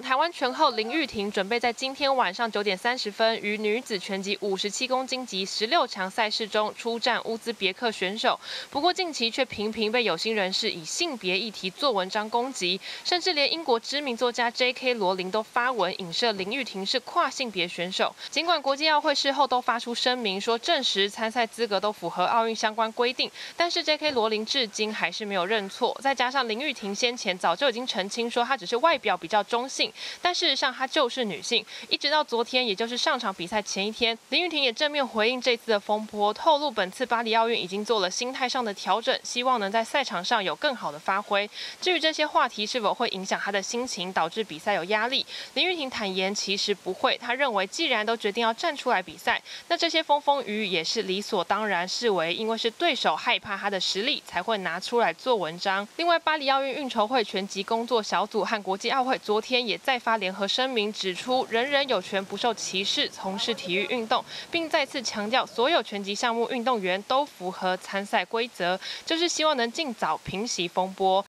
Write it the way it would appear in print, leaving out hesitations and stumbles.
台湾拳后林玉婷准备在今天晚上9点30分于女子拳击57公斤级16强赛事中出战乌兹别克选手。不过近期却频频被有心人士以性别议题做文章攻击，甚至连英国知名作家 J.K. 罗琳都发文影射林玉婷是跨性别选手。尽管国际奥会事后都发出声明说证实参赛资格都符合奥运相关规定，但是 J.K. 罗琳至今还是没有认错。再加上林玉婷先前早就已经澄清说她只是外表比较中性。但事实上，她就是女性。一直到昨天，也就是上场比赛前一天，林玉婷也正面回应这次的风波，透露本次巴黎奥运已经做了心态上的调整，希望能在赛场上有更好的发挥。至于这些话题是否会影响她的心情，导致比赛有压力，林玉婷坦言其实不会。她认为，既然都决定要站出来比赛，那这些风风雨雨也是理所当然，视为因为是对手害怕她的实力，才会拿出来做文章。另外，巴黎奥运运筹会拳击工作小组和国际奥会昨天也再发联合声明，指出人人有权不受歧视从事体育运动，并再次强调所有拳击项目运动员都符合参赛规则，就是希望能尽早平息风波。